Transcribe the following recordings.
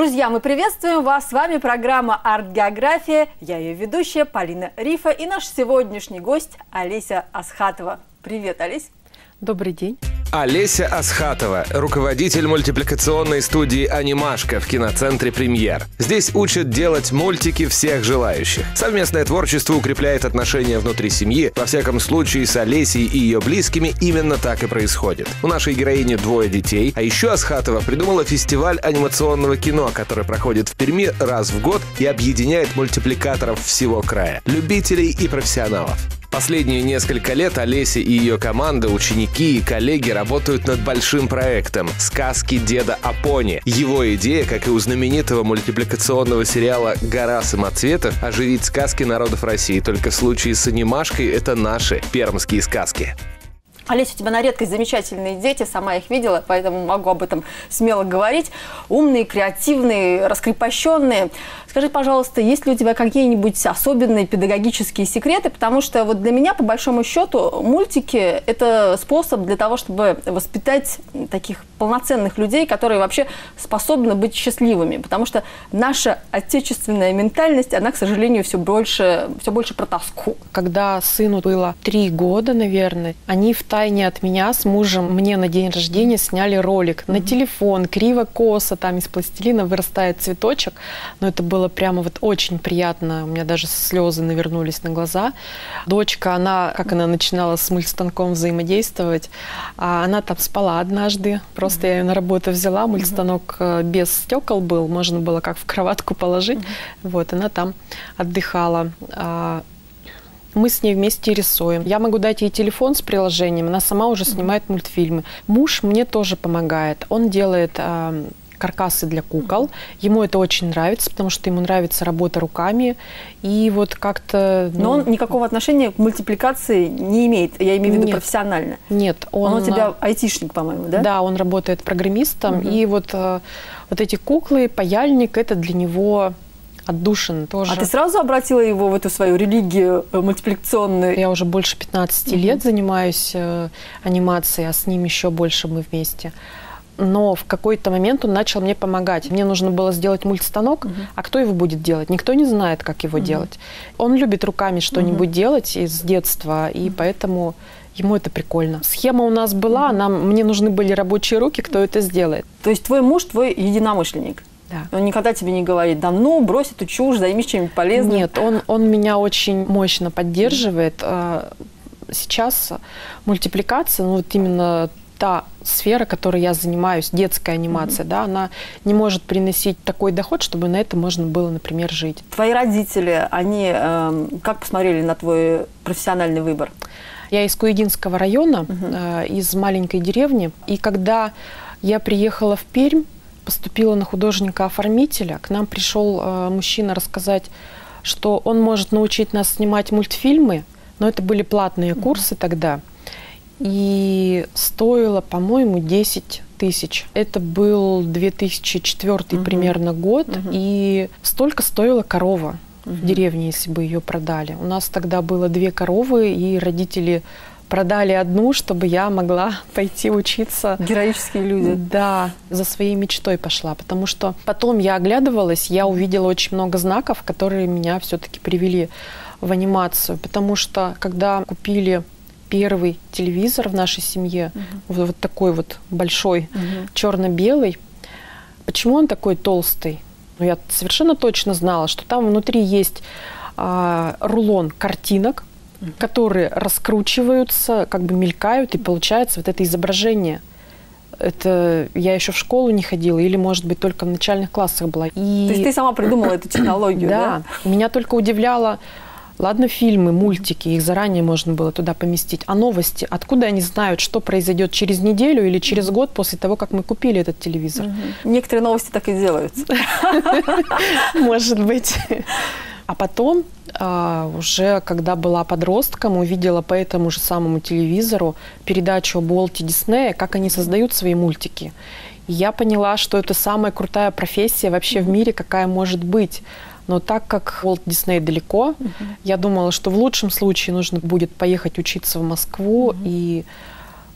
Друзья, мы приветствуем вас. С вами программа «Арт-география». Я ее ведущая Полина Рифа и наш сегодняшний гость Олеся Асхатова. Привет, Олесь. Добрый день. Олеся Асхатова, руководитель мультипликационной студии «Анимашка» в киноцентре «Премьер». Здесь учат делать мультики всех желающих. Совместное творчество укрепляет отношения внутри семьи. Во всяком случае, с Олесей и ее близкими именно так и происходит. У нашей героини 2 детей, а еще Асхатова придумала фестиваль анимационного кино, который проходит в Перми раз в год и объединяет мультипликаторов всего края, любителей и профессионалов. Последние несколько лет Олеся и ее команда, ученики и коллеги работают над большим проектом «Сказки деда Апони». Его идея, как и у знаменитого мультипликационного сериала «Гора самоцветов», оживить сказки народов России. Только в случае с анимашкой это наши пермские сказки. Олеся, у тебя на редкость замечательные дети, сама их видела, поэтому могу об этом смело говорить. Умные, креативные, раскрепощенные. Скажи, пожалуйста, есть ли у тебя какие-нибудь особенные педагогические секреты? Потому что вот для меня, по большому счету, мультики – это способ для того, чтобы воспитать таких полноценных людей, которые вообще способны быть счастливыми. Потому что наша отечественная ментальность, она, к сожалению, все больше про тоску. Когда сыну было 3 года, наверное, они втайне от меня с мужем мне на день рождения сняли ролик на телефон, криво-косо, там из пластилина вырастает цветочек. Но это было прямо вот очень приятно. У меня даже слезы навернулись на глаза. Дочка, она начинала с мультстанком взаимодействовать, она там спала однажды. Просто я ее на работу взяла, мультстанок без стекол был, можно было как в кроватку положить. Вот, она там отдыхала. Мы с ней вместе рисуем. Я могу дать ей телефон с приложением, она сама уже снимает мультфильмы. Муж мне тоже помогает. Он делает каркасы для кукол. Ему это очень нравится, потому что ему нравится работа руками. И вот как-то... Но он никакого отношения к мультипликации не имеет, я имею в виду профессионально. Нет. Он у тебя айтишник, по-моему, да? Да, он работает программистом. И вот эти куклы, паяльник, это для него... отдушина тоже. А ты сразу обратила его в эту свою религию мультипликационную? Я уже больше 15 лет занимаюсь анимацией, а с ним еще больше мы вместе. Но в какой-то момент он начал мне помогать. Мне нужно было сделать мультстанок, а кто его будет делать? Никто не знает, как его делать. Он любит руками что-нибудь делать из детства, и поэтому... Ему это прикольно. Схема у нас была, мне нужны были рабочие руки, кто это сделает. То есть твой муж твой единомышленник? Да. Он никогда тебе не говорит: да ну, брось эту чушь, займись чем-нибудь полезным? Нет, он меня очень мощно поддерживает. Сейчас мультипликация, ну вот именно та сфера, которой я занимаюсь, детская анимация, да, она не может приносить такой доход, чтобы на это можно было, например, жить. Твои родители, они как посмотрели на твой профессиональный выбор? Я из Куягинского района, из маленькой деревни, и когда я приехала в Пермь, поступила на художника-оформителя, к нам пришел мужчина рассказать, что он может научить нас снимать мультфильмы, но это были платные курсы тогда, и стоило, по-моему, 10 тысяч. Это был 2004 примерно год, и столько стоила корова в деревне, если бы ее продали. У нас тогда было 2 коровы, и родители продали одну, чтобы я могла пойти учиться. Героические люди. Да, за своей мечтой пошла, потому что потом я оглядывалась, я увидела очень много знаков, которые меня все-таки привели в анимацию, потому что когда купили первый телевизор в нашей семье, вот такой вот большой, черно-белый, почему он такой толстый? Ну, я совершенно точно знала, что там внутри есть рулон картинок, которые раскручиваются, как бы мелькают, и получается вот это изображение. Это я еще в школу не ходила, или, может быть, только в начальных классах была. То есть ты сама придумала эту технологию, да? Да. Меня только удивляло, ладно, фильмы, мультики, их заранее можно было туда поместить, а новости, откуда они знают, что произойдет через неделю или через год после того, как мы купили этот телевизор? Некоторые новости так и делаются. Может быть. А потом, уже когда была подростком, увидела по этому же самому телевизору передачу об Уолте Диснее, как они создают свои мультики. И я поняла, что это самая крутая профессия вообще в мире, какая может быть. Но так как Уолт Дисней далеко, я думала, что в лучшем случае нужно будет поехать учиться в Москву и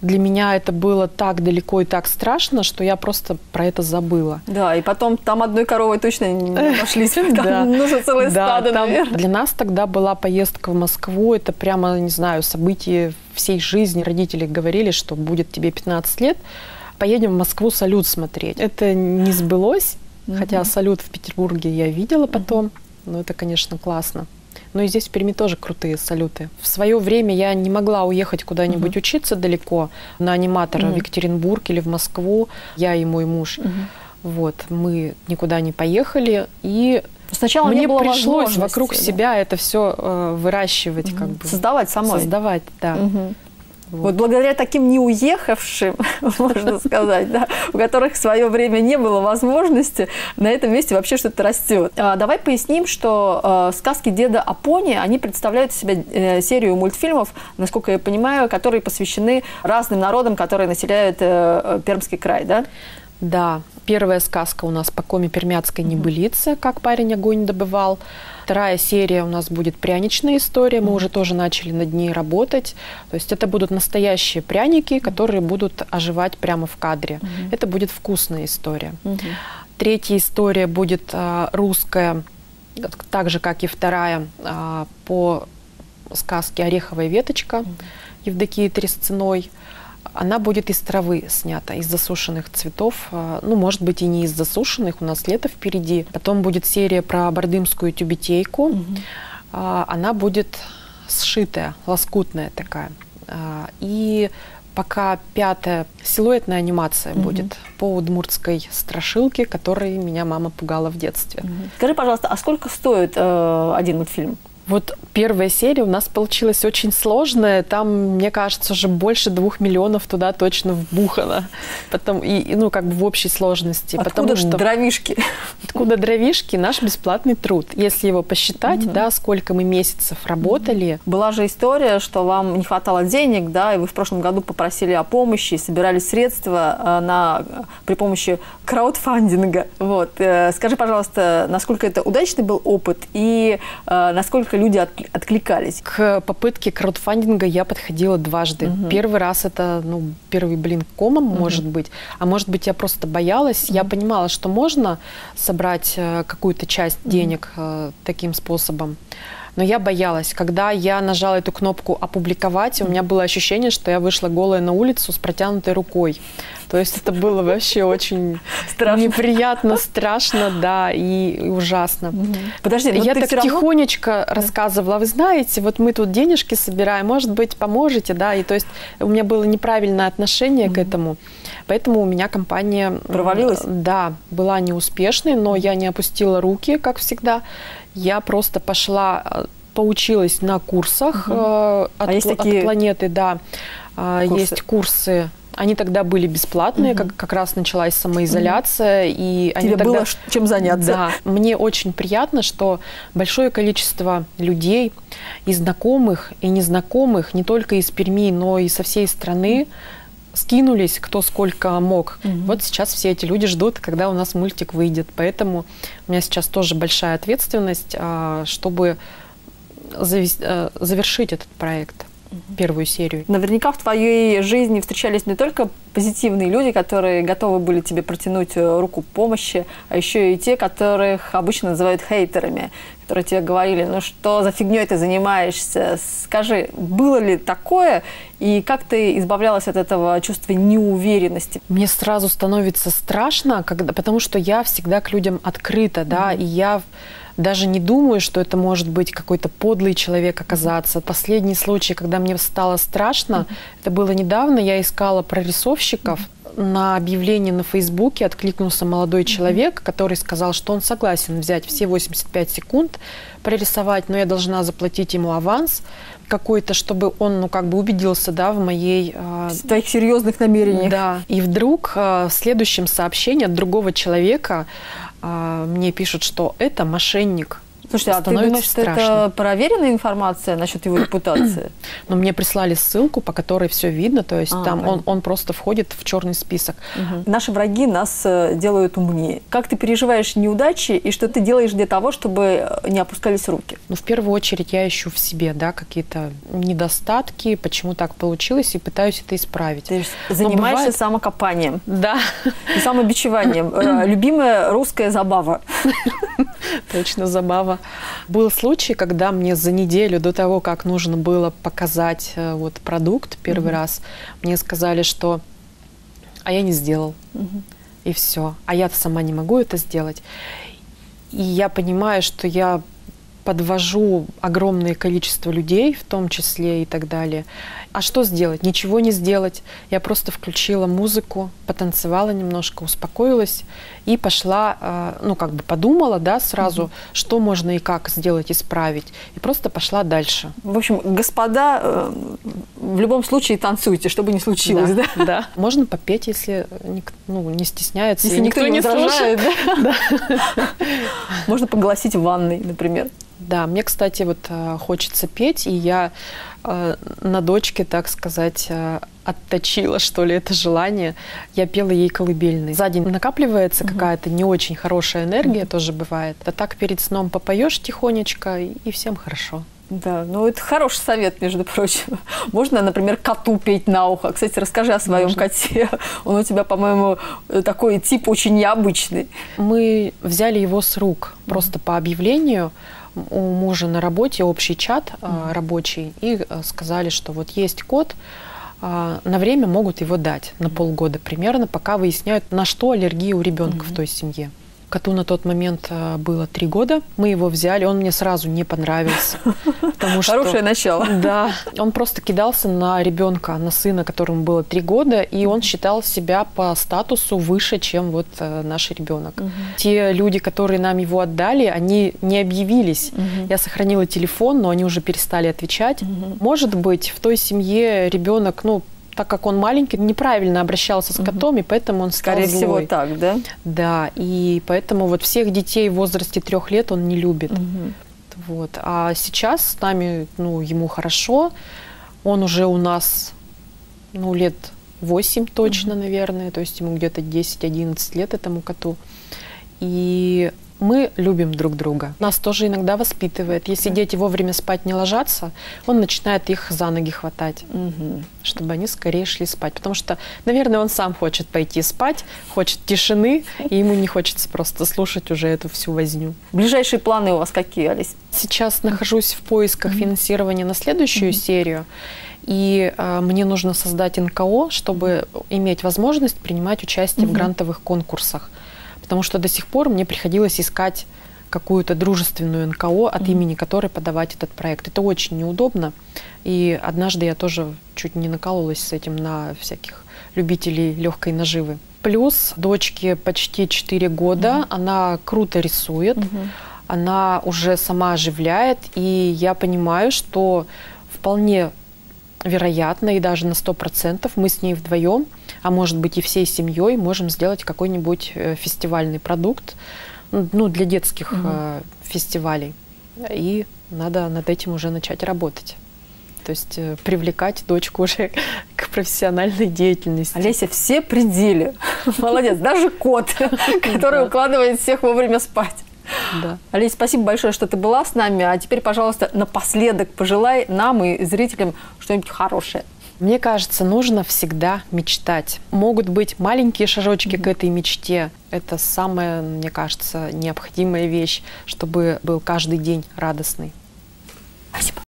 для меня это было так далеко и так страшно, что я просто про это забыла. Да, и потом там одной коровой точно не обошлись. Там нужно целое стадо, наверное. Для нас тогда была поездка в Москву. Это прямо, не знаю, событие всей жизни. Родители говорили, что будет тебе 15 лет, поедем в Москву салют смотреть. Это не сбылось, хотя салют в Петербурге я видела потом. Но это, конечно, классно. Ну и здесь в Перми тоже крутые салюты. В свое время я не могла уехать куда-нибудь учиться далеко, на аниматора в Екатеринбург или в Москву. Я и мой муж. Вот, мы никуда не поехали. И сначала мне пришлось вокруг себя это все выращивать. Как бы. Создавать самой. Создавать, да. Вот благодаря таким не уехавшим, можно сказать, да, у которых в свое время не было возможности, на этом месте вообще что-то растет. Давай поясним, что сказки деда Апони, они представляют из себя серию мультфильмов, насколько я понимаю, которые посвящены разным народам, которые населяют Пермский край, да? Да. Первая сказка у нас по коме пермяцкой небылицы, как парень огонь добывал. Вторая серия у нас будет пряничная история, мы уже тоже начали над ней работать. То есть это будут настоящие пряники, которые будут оживать прямо в кадре. Это будет вкусная история. Третья история будет русская, так же, как и вторая, по сказке «Ореховая веточка» Евдокии Тресциной. Она будет из травы снята, из засушенных цветов. Ну, может быть, и не из засушенных, у нас лето впереди. Потом будет серия про бардымскую тюбетейку. Она будет сшитая, лоскутная такая. И пока пятая силуэтная анимация будет по удмуртской страшилке, которой меня мама пугала в детстве. Скажи, пожалуйста, а сколько стоит один мультфильм? Вот первая серия у нас получилась очень сложная. Там, мне кажется, уже больше 2 миллионов туда точно вбухано. Потом, ну, как бы в общей сложности. Откуда же дровишки? Откуда дровишки? Наш бесплатный труд. Если его посчитать, да, сколько мы месяцев работали. Была же история, что вам не хватало денег, да, и вы в прошлом году попросили о помощи, собирали средства при помощи краудфандинга. Вот. Скажи, пожалуйста, насколько это удачный был опыт и насколько люди откликались? К попытке краудфандинга я подходила дважды. Первый раз это, ну, первый блин комом, может быть. А может быть, я просто боялась. Я понимала, что можно собрать какую-то часть денег таким способом. Но я боялась. Когда я нажала эту кнопку «Опубликовать», у меня было ощущение, что я вышла голая на улицу с протянутой рукой. То есть это было вообще очень неприятно, страшно, да, и ужасно. Подожди, я так тихонечко рассказывала: вы знаете, вот мы тут денежки собираем, может быть, поможете, да, и то есть у меня было неправильное отношение к этому. Поэтому у меня компания... Провалилась? Да, была неуспешной, но я не опустила руки, как всегда. Я просто пошла, поучилась на курсах от планеты, да. Есть курсы. Они тогда были бесплатные, как раз началась самоизоляция. И они Тебе тогда... было чем заняться. Да. Мне очень приятно, что большое количество людей, и знакомых, и незнакомых, не только из Перми, но и со всей страны, скинулись кто сколько мог. Вот сейчас все эти люди ждут, когда у нас мультик выйдет. Поэтому у меня сейчас тоже большая ответственность, чтобы завершить этот проект, первую серию. Наверняка в твоей жизни встречались не только позитивные люди, которые готовы были тебе протянуть руку помощи, а еще и те, которых обычно называют хейтерами, которые тебе говорили: ну что за фигней ты занимаешься? Скажи, было ли такое, и как ты избавлялась от этого чувства неуверенности? Мне сразу становится страшно, потому что я всегда к людям открыта, да, и я даже не думаю, что это может быть какой-то подлый человек оказаться. Последний случай, когда мне стало страшно, это было недавно, я искала прорисовщиков. На объявление на Фейсбуке откликнулся молодой человек, который сказал, что он согласен взять все 85 секунд, прорисовать, но я должна заплатить ему аванс какой-то, чтобы он, ну, как бы убедился, да, в моей... В твоих серьезных намерениях. Да. И вдруг в следующем сообщении от другого человека мне пишут, что это мошенник. Слушайте, а ты думаешь, что это проверенная информация насчет его репутации? Но мне прислали ссылку, по которой все видно, то есть там он просто входит в черный список. Наши враги нас делают умнее. Как ты переживаешь неудачи и что ты делаешь для того, чтобы не опускались руки? Ну, в первую очередь я ищу в себе, да, какие-то недостатки, почему так получилось, и пытаюсь это исправить. Ты занимаешься самокопанием. Да. И самобичеванием. Любимая русская забава. Точно, забава. Был случай, когда мне за неделю до того, как нужно было показать вот продукт первый раз, мне сказали, что «а я не сделал». И все. А я-то сама не могу это сделать. И я понимаю, что я подвожу огромное количество людей, в том числе и так далее. А что сделать? Ничего не сделать. Я просто включила музыку, потанцевала немножко, успокоилась и пошла, ну, как бы подумала, да, сразу, что можно и как сделать, исправить. И просто пошла дальше. В общем, господа, в любом случае танцуйте, что бы ни случилось, да? Да. Можно попеть, если не стесняется. Если никто не возражает, да? Можно погласить в ванной, например. Да, мне, кстати, вот хочется петь, и я на дочке, так сказать, отточила, что ли, это желание. Я пела ей колыбельные. За день накапливается какая-то не очень хорошая энергия, тоже бывает. А так перед сном попоешь тихонечко, и всем хорошо. Да, ну это хороший совет, между прочим. Можно, например, коту петь на ухо. Кстати, расскажи о своем коте. Он у тебя, по-моему, такой тип очень необычный. Мы взяли его с рук просто по объявлению. У мужа на работе общий чат рабочий, и сказали, что вот есть кот, на время могут его дать, на полгода примерно, пока выясняют, на что аллергия у ребенка в той семье. Коту на тот момент было 3 года. Мы его взяли, он мне сразу не понравился. Хорошее начало. Да, он просто кидался на ребенка, на сына, которому было 3 года, и он считал себя по статусу выше, чем вот наш ребенок. Те люди, которые нам его отдали, они не объявились. Я сохранила телефон, но они уже перестали отвечать. Может быть, в той семье ребенок, так как он маленький, неправильно обращался с котом, и поэтому он стал злой. Скорее всего, так, да? Да, и поэтому вот всех детей в возрасте 3 лет он не любит. Вот. А сейчас с нами, ему хорошо. Он уже у нас, лет 8 точно, наверное. То есть ему где-то 10-11 лет, этому коту. И мы любим друг друга. Нас тоже иногда воспитывает. Если дети вовремя спать не ложатся, он начинает их за ноги хватать, чтобы они скорее шли спать. Потому что, наверное, он сам хочет пойти спать, хочет тишины, и ему не хочется просто слушать уже эту всю возню. Ближайшие планы у вас какие, Олесь? Сейчас нахожусь в поисках финансирования на следующую серию. И мне нужно создать НКО, чтобы иметь возможность принимать участие в грантовых конкурсах. Потому что до сих пор мне приходилось искать какую-то дружественную НКО, от имени которой подавать этот проект. Это очень неудобно. И однажды я тоже чуть не накололась с этим на всяких любителей легкой наживы. Плюс дочке почти 4 года, она круто рисует, она уже сама оживляет. И я понимаю, что вполне вероятно, и даже на 100% мы с ней вдвоем, а может быть и всей семьей, можем сделать какой-нибудь фестивальный продукт, для детских фестивалей. И надо над этим уже начать работать. То есть привлекать дочку уже к профессиональной деятельности. Олеся, все пределы. Молодец, даже кот, который укладывает всех вовремя спать. Да. Олесь, спасибо большое, что ты была с нами. А теперь, пожалуйста, напоследок пожелай нам и зрителям что-нибудь хорошее. Мне кажется, нужно всегда мечтать. Могут быть маленькие шажочки к этой мечте. Это самая, мне кажется, необходимая вещь, чтобы был каждый день радостный. Спасибо.